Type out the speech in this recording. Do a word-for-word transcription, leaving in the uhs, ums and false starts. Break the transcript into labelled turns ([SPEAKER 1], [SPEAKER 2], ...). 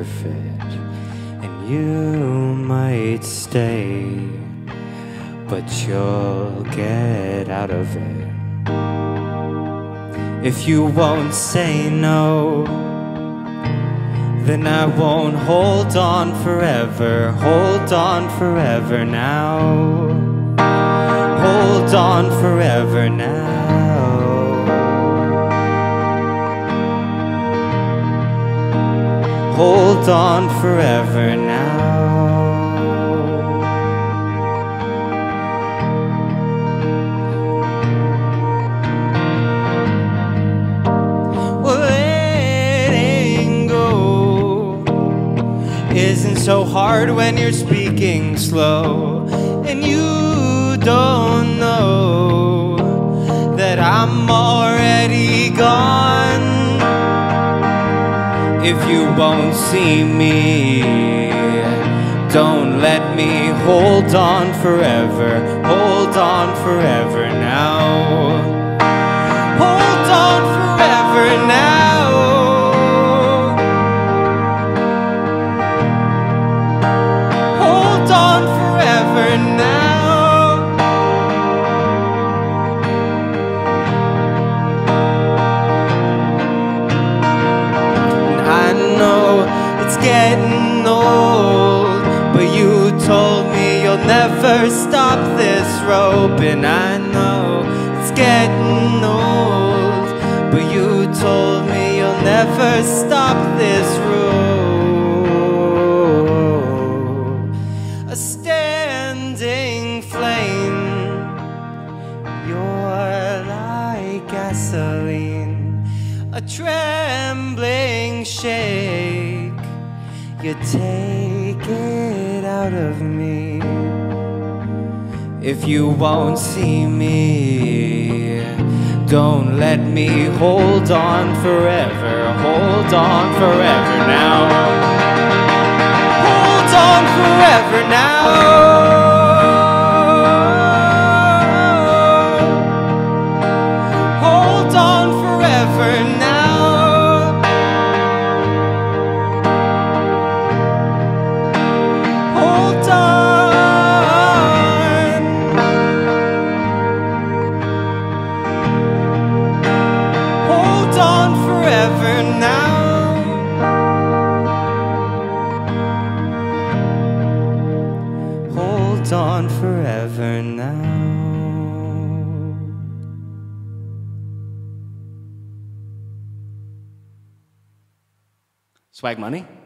[SPEAKER 1] fit, and you might stay, but you'll get out of it. If you won't say no, then I won't hold on forever. Hold on forever now. Hold on forever now. Hold on forever now. Letting go isn't so hard when you're speaking slow, and you don't know that I'm already gone. If you won't see me, don't let me hold on forever. Hold on forever now. Hold on forever now. Hold on forever now. It's getting old, but you told me you'll never stop this rope. And I know it's getting old, but you told me you'll never stop this rope. A standing flame, you're like gasoline. A trembling shake, you take it out of me. If you won't see me, don't let me hold on forever. Hold on forever now. Hold on forever now. Hold on forever now. Forever now. Hold on forever now. Swag Money.